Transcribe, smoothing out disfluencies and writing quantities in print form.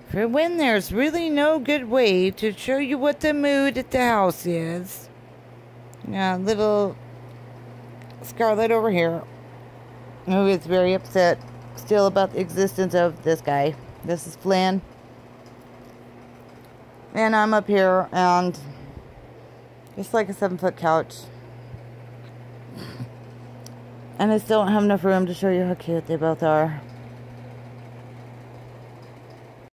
For when there's really no good way to show you what the mood at the house is. Yeah, little Scarlet over here, who is very upset still about the existence of this guy. This is Flynn. And I'm up here, and it's like a 7-foot couch. And I still don't have enough room to show you how cute they both are.